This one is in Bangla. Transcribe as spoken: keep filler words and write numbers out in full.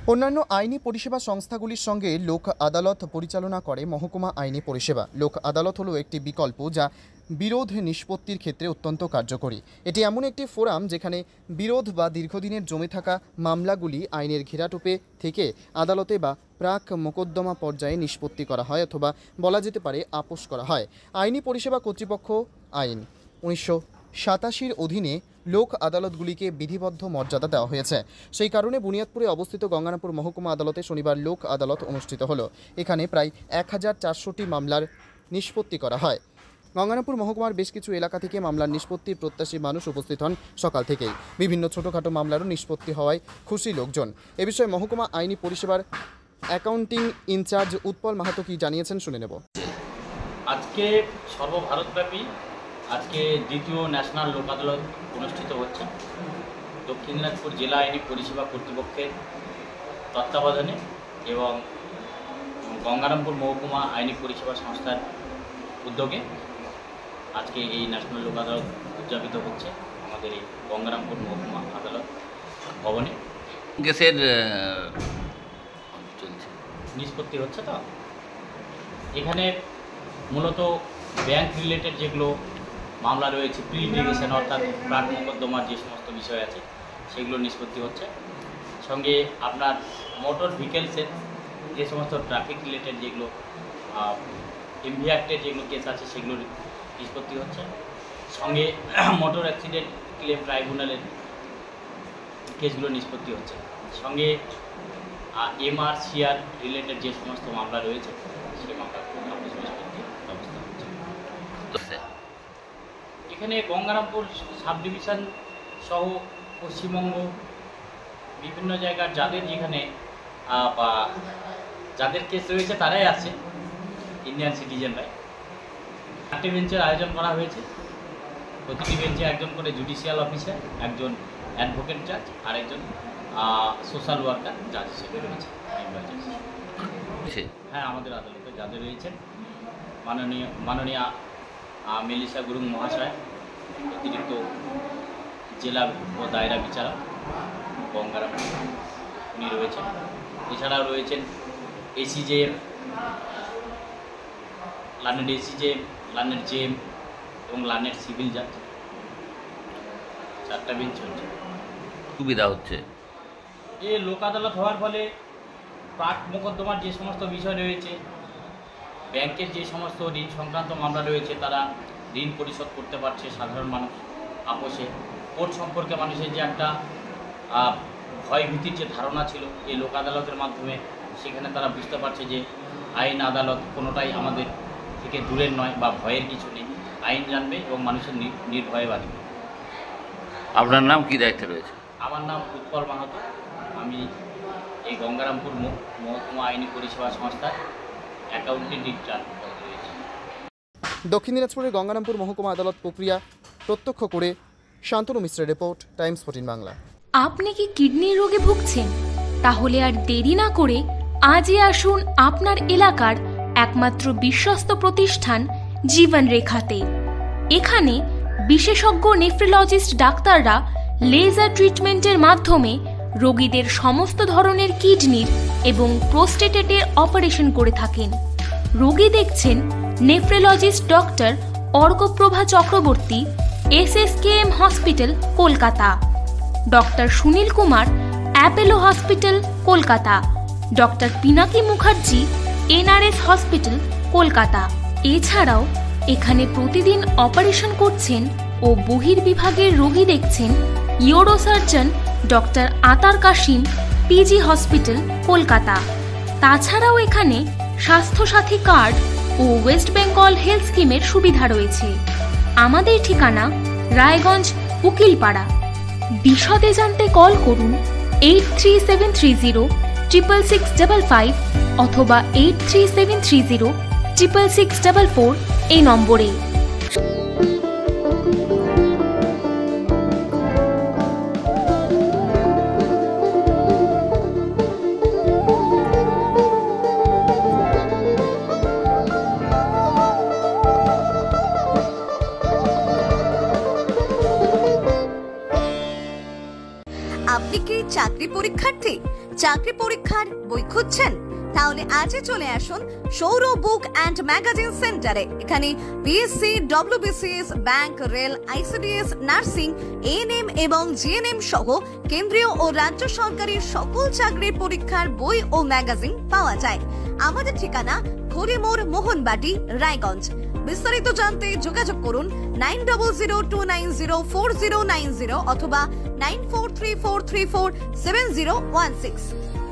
অন্যান্য আইনি পরিষেবা সংস্থাগুলির সঙ্গে লোক আদালত পরিচালনা করে মহকুমা আইনি পরিষেবা। লোক আদালত হলো একটি বিকল্প যা বিরোধ নিষ্পত্তির ক্ষেত্রে অত্যন্ত কার্যকরী। এটি এমন একটি ফোরাম যেখানে বিরোধ বা দীর্ঘদিনের জমে থাকা মামলাগুলি আইনের ঘেরাটোপে থেকে আদালতে বা প্রাক মোকদ্দমা পর্যায়ে নিষ্পত্তি করা হয় অথবা বলা যেতে পারে আপোষ করা হয়। আইনি পরিষেবা কর্তৃপক্ষ আইন উনিশশো সাতাশির অধীনে লোক আদালতগুলিকে বিধিবদ্ধ মর্যাদা দেওয়া হয়েছে। সেই কারণে বুনিয়াদপুরে অবস্থিত গঙ্গারামপুর মহকুমা আদালতে শনিবার লোক আদালত অনুষ্ঠিত হলো। এখানে প্রায় এক হাজার চারশোটি মামলার নিষ্পত্তি করা হয়। গঙ্গারামপুর মহকুমার বেশ কিছু এলাকা থেকে মামলার নিষ্পত্তির প্রত্যাশী মানুষ উপস্থিত হন সকাল থেকেই। বিভিন্ন ছোটোখাটো মামলারও নিষ্পত্তি হওয়ায় খুশি লোকজন। এ বিষয়ে মহকুমা আইনি পরিষেবার অ্যাকাউন্টিং ইনচার্জ উৎপল মাহাতো কি জানিয়েছেন শুনে নেব। আজকে সর্বভারতব্যাপী আজকে দ্বিতীয় ন্যাশনাল লোক আদালত অনুষ্ঠিত হচ্ছে দক্ষিণ দিনাজপুর জেলা আইনি পরিষেবা কর্তৃপক্ষের তত্ত্বাবধানে এবং গঙ্গারামপুর মহকুমা আইনি পরিষেবা সংস্থার উদ্যোগে আজকে এই ন্যাশনাল লোক আদালত উদযাপিত হচ্ছে আমাদের এই গঙ্গারামপুর মহকুমা আদালত ভবনে। গ্যাসের চলছে নিষ্পত্তি হচ্ছে। তো এখানে মূলত ব্যাংক রিলেটেড যেগুলো মামলা রয়েছে, প্রি লিটিগেশন অর্থাৎ প্রাক মোকদ্দমার যে সমস্ত বিষয় আছে সেগুলো নিষ্পত্তি হচ্ছে। সঙ্গে আপনার মোটর ভেহিকেলসের যে সমস্ত ট্রাফিক রিলেটেড যেগুলো এমভি অ্যাক্টের যেগুলো কেস আছে সেগুলোর নিষ্পত্তি হচ্ছে। সঙ্গে মোটর অ্যাক্সিডেন্ট ক্লেম ট্রাইব্যুনালের কেসগুলো নিষ্পত্তি হচ্ছে। সঙ্গে এমআর সিআর রিলেটেড যে সমস্ত মামলা রয়েছে সেই মামলাগুলো নিষ্পত্তির ব্যবস্থা হচ্ছে। এখানে গঙ্গারামপুর সাব ডিভিশন সহ পশ্চিমবঙ্গ বিভিন্ন জায়গার যাদের যেখানে বা যাদের কেস রয়েছে তারাই আছে ইন্ডিয়ান সিটিজেনরাই। চারটে বেঞ্চের আয়োজন করা হয়েছে। প্রতিটি বেঞ্চে একজন করে জুডিশিয়াল অফিসার, একজন অ্যাডভোকেট জাজ আর একজন সোশ্যাল ওয়ার্কার জাজ হিসেবে রয়েছে। হ্যাঁ, আমাদের আদালতে যাদের রয়েছেন মাননীয় মাননীয় মেলিসা গুরুং মহাশয়, অতিরিক্ত জেলা ও দায়রা বিচারক গঙ্গারামপুর, উনি রয়েছেন। এছাড়াও রয়েছেন ACJM, learned ACJM, learned JM এবং লার্নেড সিভিল জাজ। চারটা বেঞ্চ চলছে। সুবিধা হচ্ছে এ লোক আদালত হওয়ার ফলে প্রাক মোকদ্দমার যে সমস্ত বিষয় রয়েছে, ব্যাংকের যে সমস্ত ঋণ সংক্রান্ত মামলা রয়েছে তারা ঋণ পরিশোধ করতে পারছে। সাধারণ মানুষ আপোষে কোর্ট সম্পর্কে মানুষের যে একটা ভয়ভীতির যে ধারণা ছিল এই লোক আদালতের মাধ্যমে সেখানে তারা বুঝতে পারছে যে আইন আদালত কোনোটাই আমাদের থেকে দূরের নয় বা ভয়ের কিছু নেই। আইন জানবে এবং মানুষের নির্ভয়ে বাঁচবে। আপনার নাম কি দায়িত্বে রয়েছে? আমার নাম উৎপল মাহাতো। আমি এই গঙ্গারামপুর মহকুমা আইনি পরিষেবা সংস্থার অ্যাকাউন্টিং ইনচার্জ রয়েছে। দক্ষিণ দিনাজপুরের গঙ্গারামপুর মহকুমা আদালত প্রক্রিয়া প্রত্যক্ষ করে শান্তনু মিশ্রের রিপোর্ট, টাইমস ফোরটিন বাংলা। আপনি কি কিডনির রোগে ভুগছেন? তাহলে আর দেরি না করে আজই আসুন আপনার এলাকার একমাত্র বিশ্বস্ত প্রতিষ্ঠান জীবন রেখাতে। এখানে বিশেষজ্ঞ নেফ্রোলজিস্ট ডাক্তাররা লেজার ট্রিটমেন্টের মাধ্যমে রোগীদের সমস্ত ধরনের কিডনির এবং প্রোস্টেটেটের অপারেশন করে থাকেন। রোগী দেখছেন nephrologist doctor Arkaprava Chakraborty, SSKM hospital, Kolkata. Doctor Sunil Kumar, Apollo hospital, Kolkata. Doctor Pinaki Mukherjee, NRS hospital, Kolkata. এছাড়াও এখানে প্রতিদিন অপারেশন করছেন ও বহির্বিভাগের রোগী দেখছেন ইউরোসার্জন ডক্টর আতার কাশিম, পিজি হসপিটাল, কলকাতা। তাছাড়াও এখানে স্বাস্থ্যসাথী কার্ড ও ওয়েস্ট বেঙ্গল হেলথ স্কিমের সুবিধা রয়েছে। আমাদের ঠিকানা রায়গঞ্জ, উকিলপাড়া। বিশদে জানতে কল করুন eight three seven three zero triple six double five অথবা eight three seven three zero triple six double four এই নম্বরে। আপনি কি চাকরি পরীক্ষার্থী? চাকরি পরীক্ষার বই খুঁজছেন? তাহলে আজই চলে আসুন সৌর বুক অ্যান্ড ম্যাগাজিন সেন্টারে। এখানে BSc, WBCS, bank, rail, ICDS, nursing, ANM এবং জিএনএম সহ কেন্দ্রীয় ও রাজ্য সরকারের সকল চাকরির পরীক্ষার বই ও ম্যাগাজিন পাওয়া যায়। আমাদের ঠিকানা খড়িমোড়, মোহনবাটি, রায়গঞ্জ। বিস্তারিত জানতে যোগাযোগ করুন nine double zero two nine zero four zero nine zero অথবা nine four three four three four seven zero one six.